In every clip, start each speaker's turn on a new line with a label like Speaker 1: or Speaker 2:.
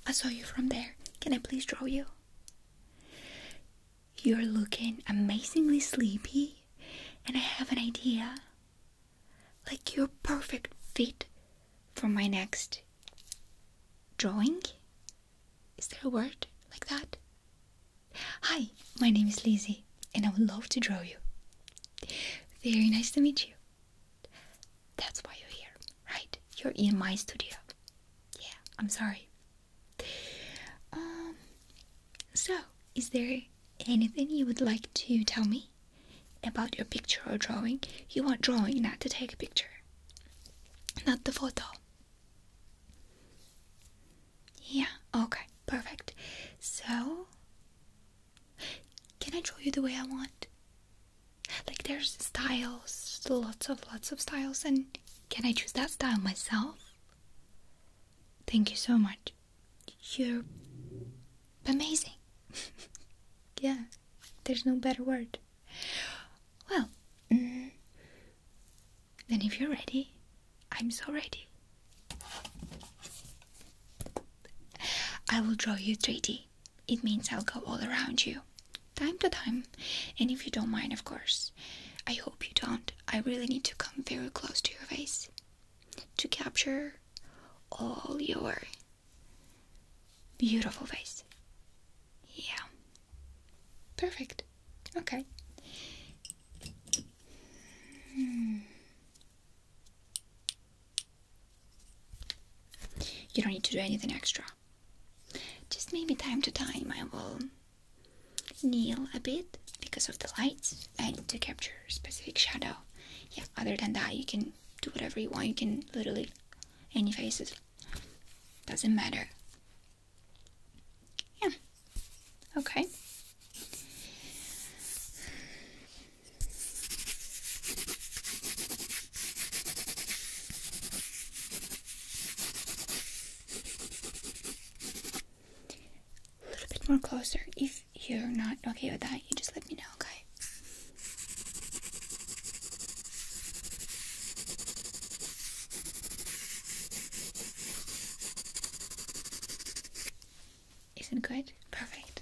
Speaker 1: I saw you from there. Can I please draw you? You're looking amazingly sleepy, and I have an idea. Like you're perfect fit for my next drawing. Is there a word like that? Hi, my name is Lizzie, and I would love to draw you. Very nice to meet you. That's why you're here, right? You're in my studio. Yeah, I'm sorry. So, is there anything you would like to tell me about your picture or drawing? You want drawing, not to take a picture. Not the photo. Yeah, okay, perfect. So, can I draw you the way I want? Like there's styles, lots of styles, and can I choose that style myself? Thank you so much. You're amazing. Yeah, there's no better word. Well, then if you're ready, I'm so ready. I will draw you 3D. It means I'll go all around you, time to time. And if you don't mind, of course, I hope you don't. I really need to come very close to your face to capture all your beautiful face. Yeah. Perfect. Okay. You don't need to do anything extra. Just maybe time to time I will kneel a bit because of the lights and to capture a specific shadow. Yeah, other than that, you can do whatever you want. You can literally any faces. Doesn't matter. Yeah. Okay. A little bit more closer. If you're not okay with that, you just let me know, okay? Isn't good? Perfect.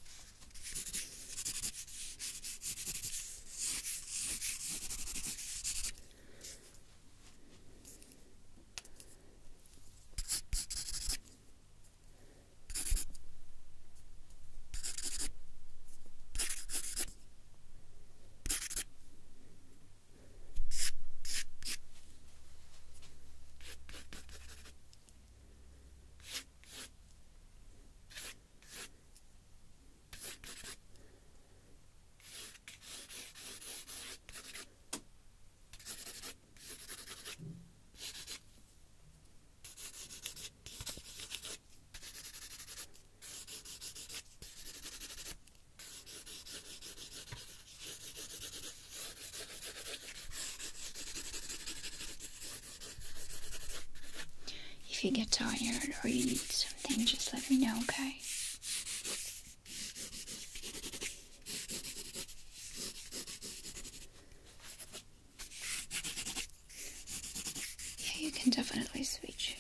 Speaker 1: If you get tired or you need something, just let me know, okay? Yeah, you can definitely switch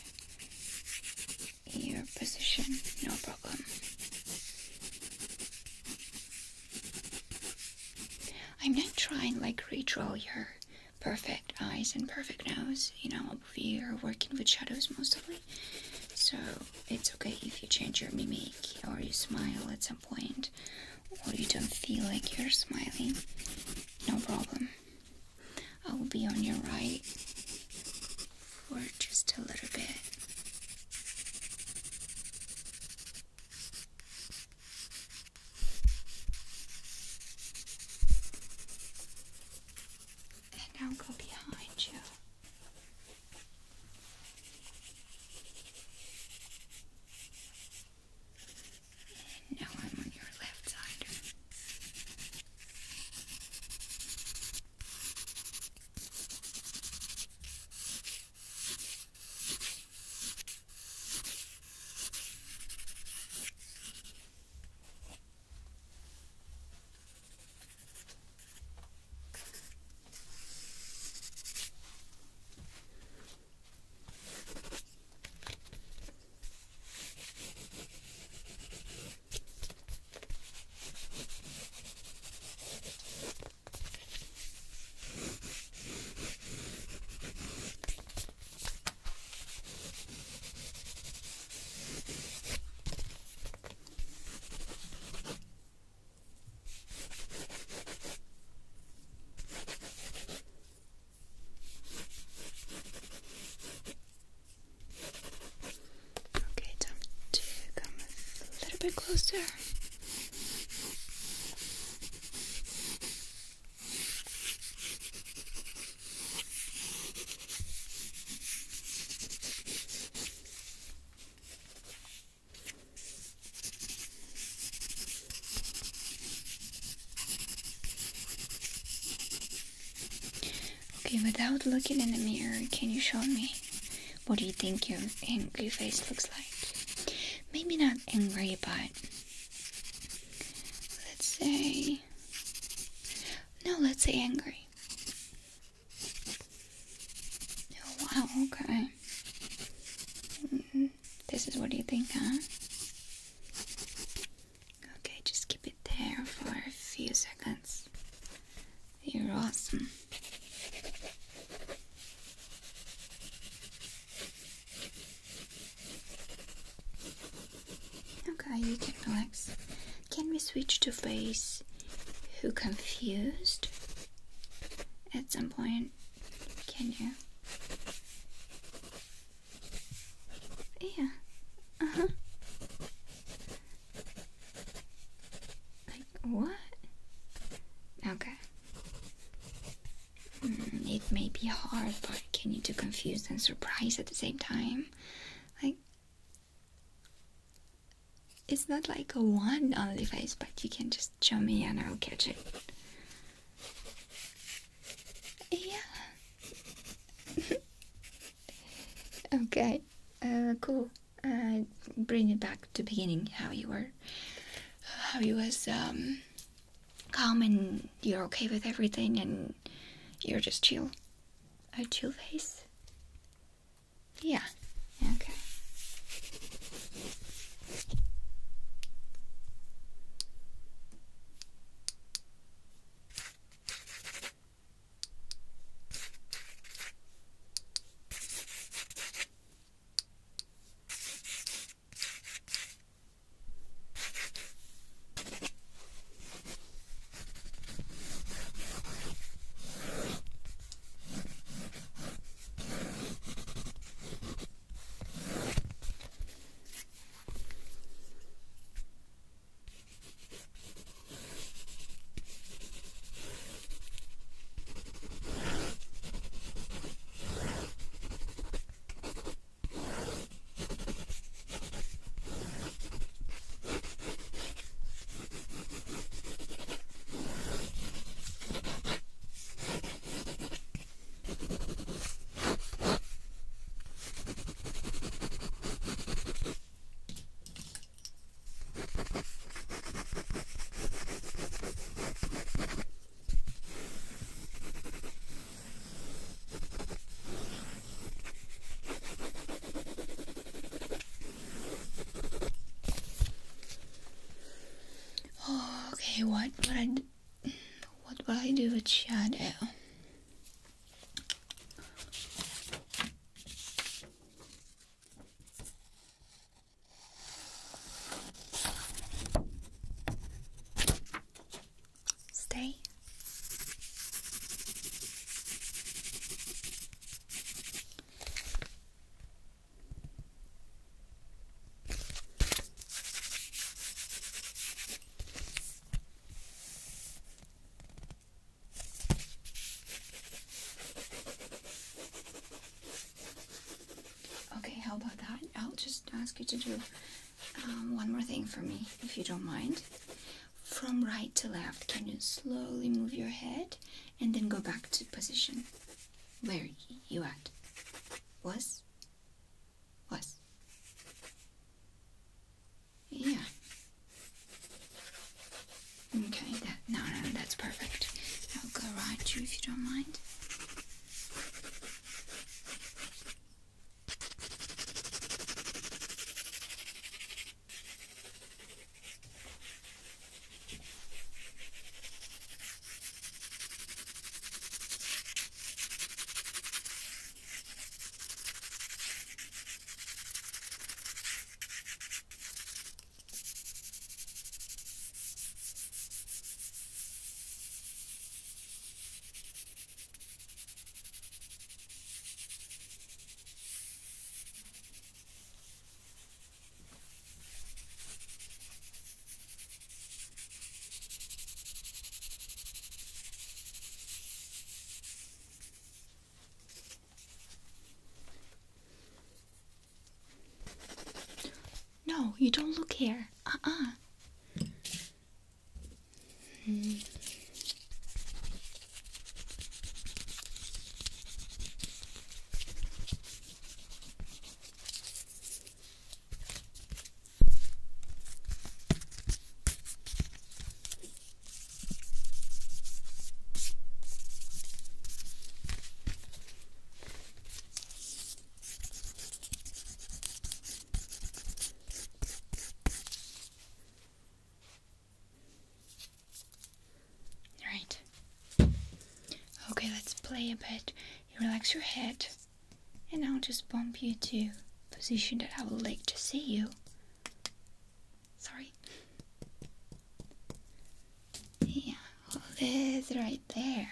Speaker 1: your position, no problem. I'm not trying like redraw your perfect eyes and perfect nose. You know, we are working with shadows mostly, so it's okay if you change your mimic or you smile at some point or you don't feel like you're smiling. No problem. I will be on your right for just a little bit. And I'll go behind you. And now I'm on your left side. bit closer. Okay, without looking in the mirror, can you show me what do you think your angry face looks like? Maybe not angry, but let's say angry. Oh, wow, okay. This is what you think, huh? Okay, just keep it there for a few seconds. You're awesome. Okay, you can relax. Can we switch to face who confused at some point? Can you? Yeah. Uh-huh. Like what? Okay. It may be hard, but can you do confused and surprised at the same time? Like, it's not like a one only face, but you can just show me and I'll catch it. Yeah. Okay. Cool. Bring it back to beginning. How you was calm and you're okay with everything and you're just chill. A chill face. Yeah. Okay. Okay, what will I do with shadow? Stay. Okay, how about that? I'll just ask you to do one more thing for me, if you don't mind. From right to left, can you slowly move your head and then go back to position where you at? Was? Yeah. Okay, no, that's perfect. I'll go right to you if you don't mind. No, you don't look here. Right. Okay, let's play a bit. You relax your head, and I'll just bump you to a position that I would like to see you. Sorry. Yeah, well, this right there.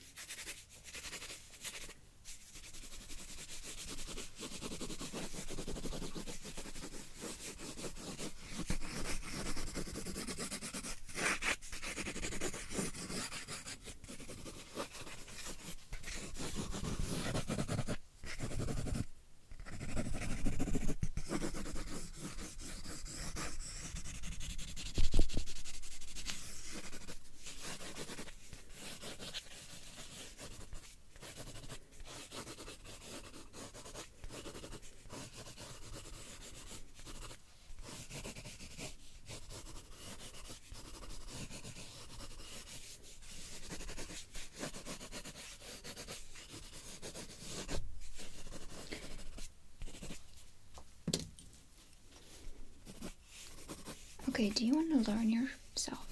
Speaker 1: Okay, do you want to learn yourself?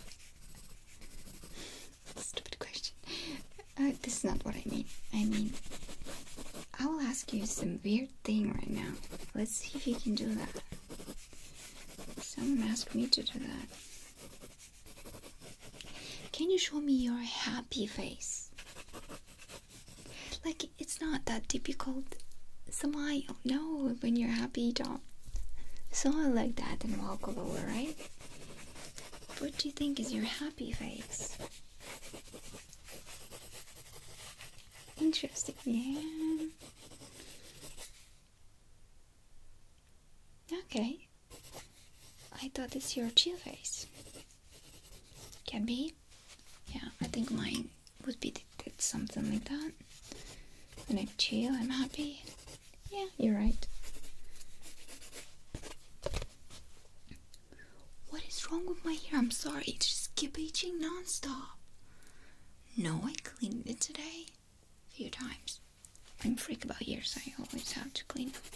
Speaker 1: Stupid question. This is not what I mean. I mean, I will ask you some weird thing right now. Let's see if you can do that. Someone asked me to do that. Can you show me your happy face? Like, it's not that typical smile. No, when you're happy, don't smile like that and walk all over, right? What do you think is your happy face? Interesting, yeah. Okay. I thought it's your chill face. Can be. Yeah, I think mine would be something like that. When I'm chill, I'm happy. Yeah, you're right. What is wrong with my hair? I'm sorry, it just keep itching non-stop. No, I cleaned it today a few times. I'm a freak about ears, I always have to clean them.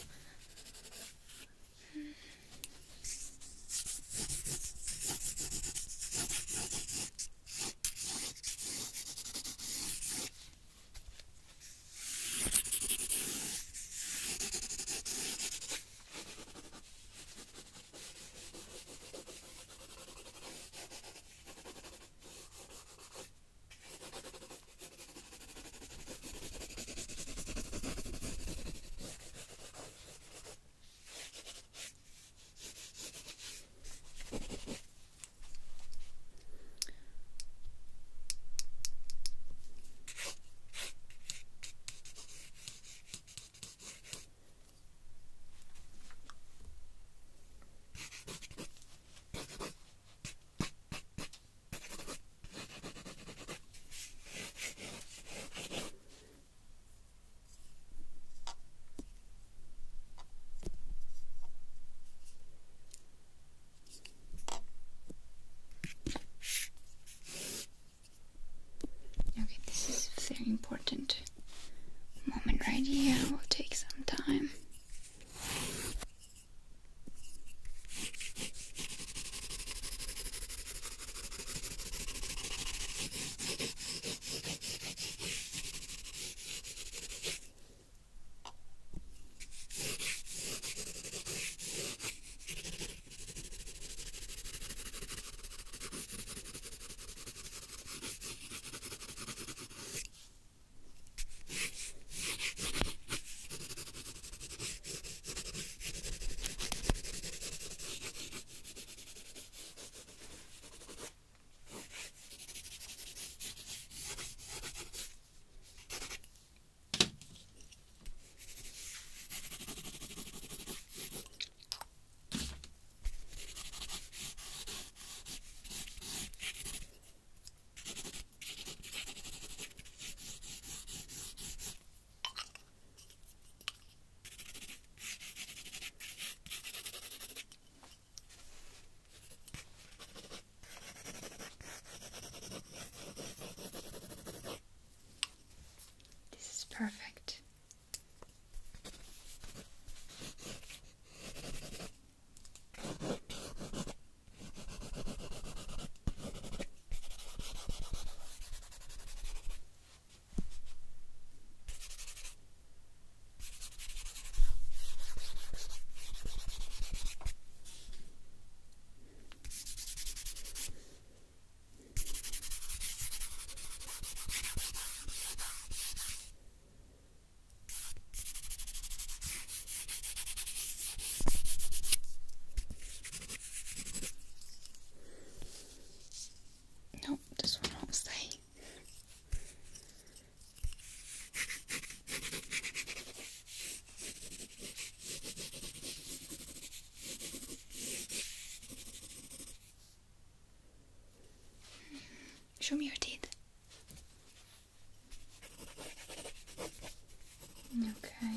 Speaker 1: Show me your teeth. Okay.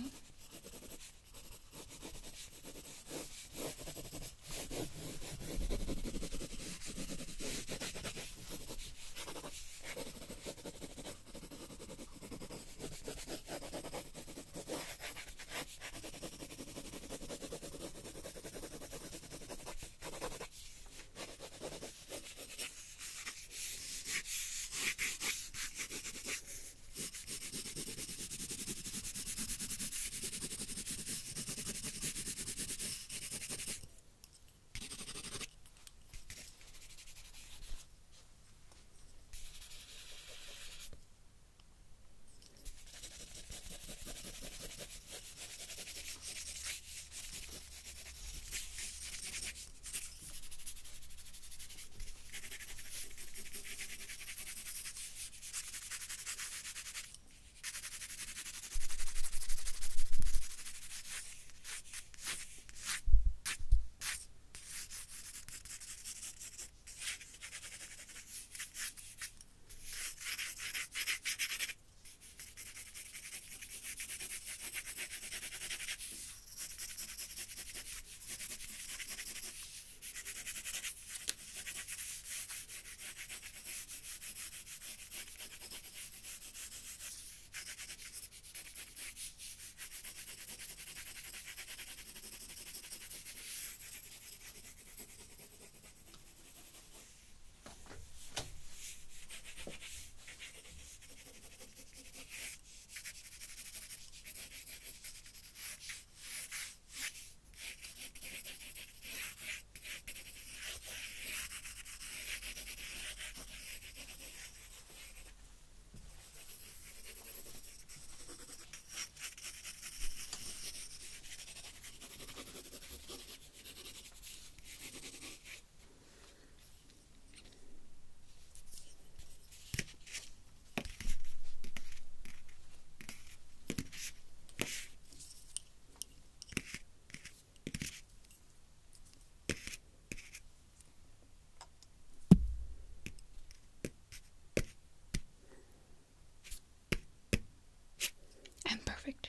Speaker 1: I'm perfect.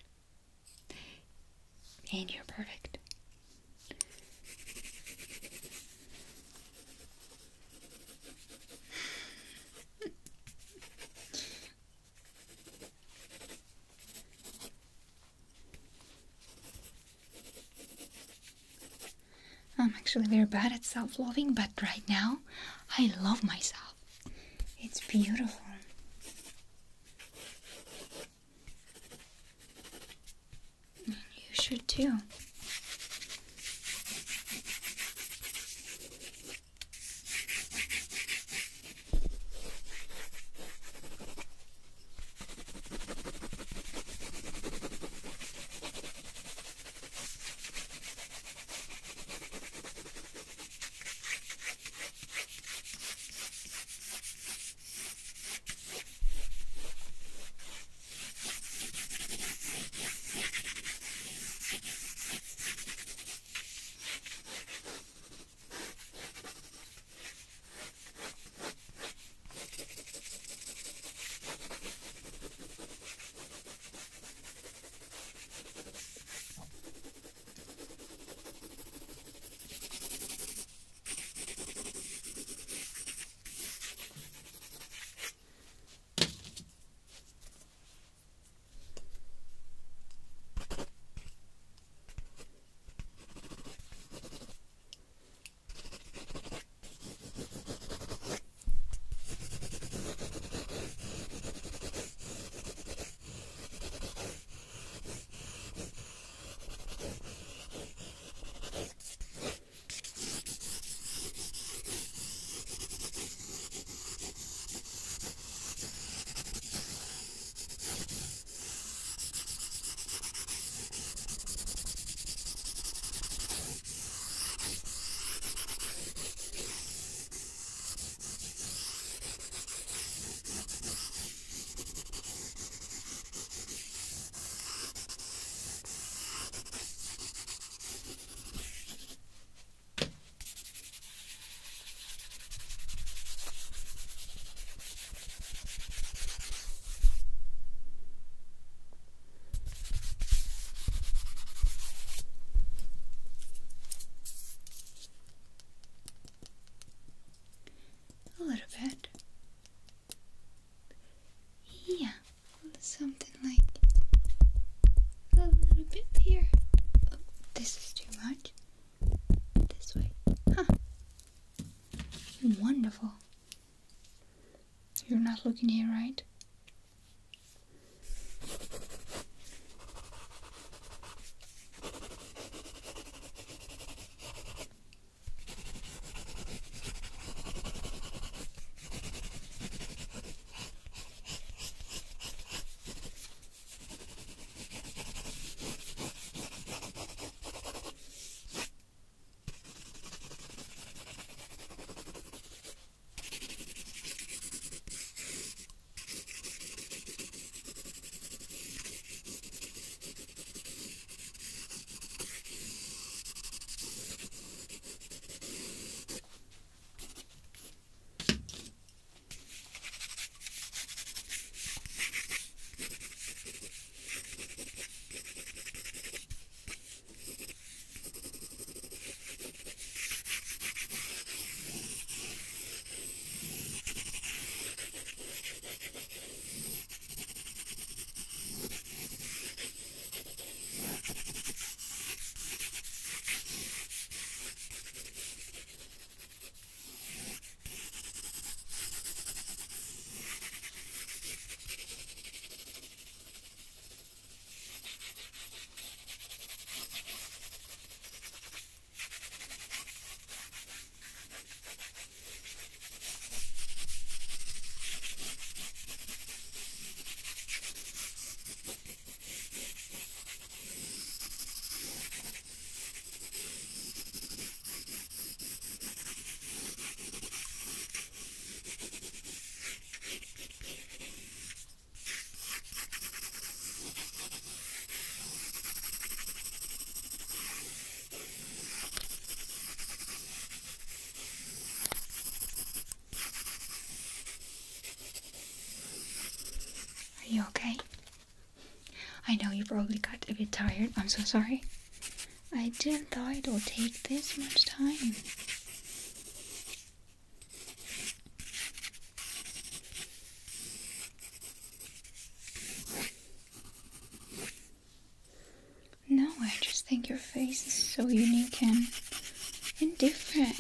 Speaker 1: And you're perfect. I'm actually very bad at self-loving, but right now, I love myself. It's beautiful. And you should too. not looking here, right? Are you okay? I know you probably got a bit tired. I'm so sorry. I didn't thought it would take this much time. No, I just think your face is so unique and different.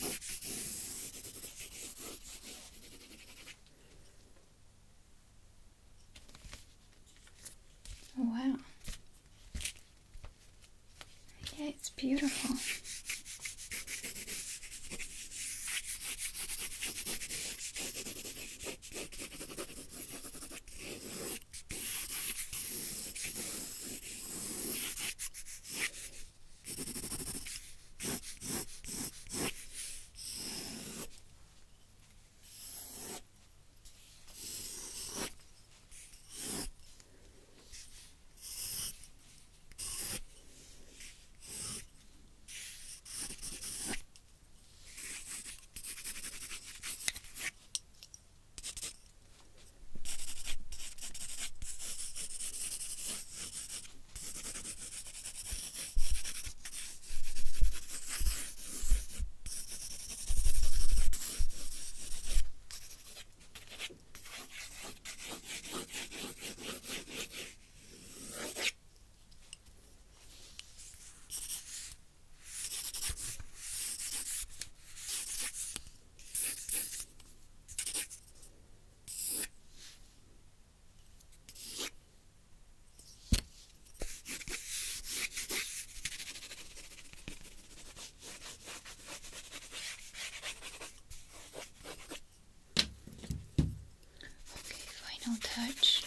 Speaker 1: Oh, wow. Yeah, it's beautiful. Final touch.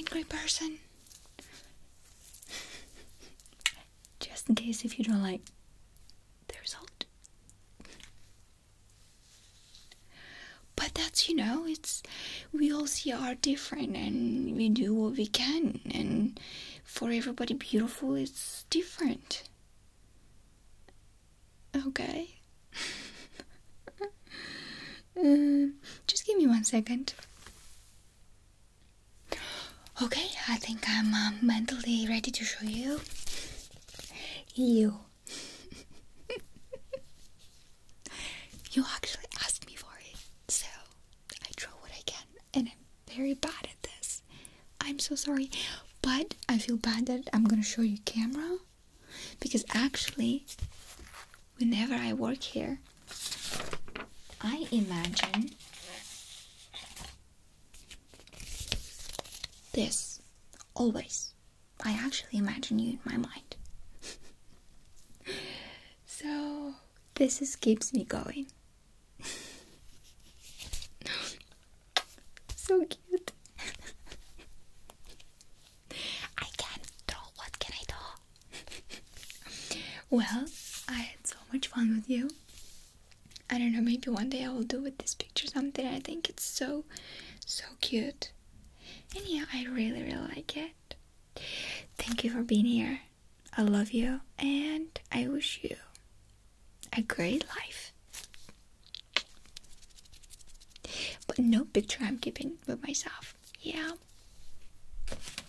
Speaker 1: great person. Just in case if you don't like the result. But that's, it's, we all see art different and we do what we can, and for everybody beautiful it's different. Okay. Just give me 1 second. Okay, I think I'm mentally ready to show you. You actually asked me for it, so I draw what I can, and I'm very bad at this. I'm so sorry, but I feel bad that I'm gonna show you camera, because actually, whenever I work here, I imagine this. Always. I actually imagine you in my mind. So this keeps me going. So cute. I can't draw. What can I draw? Well, I had so much fun with you. I don't know, maybe one day I will do with this picture something. I think it's so cute. And yeah, I really like it. Thank you for being here. I love you, and I wish you a great life. But no picture I'm keeping with myself. Yeah.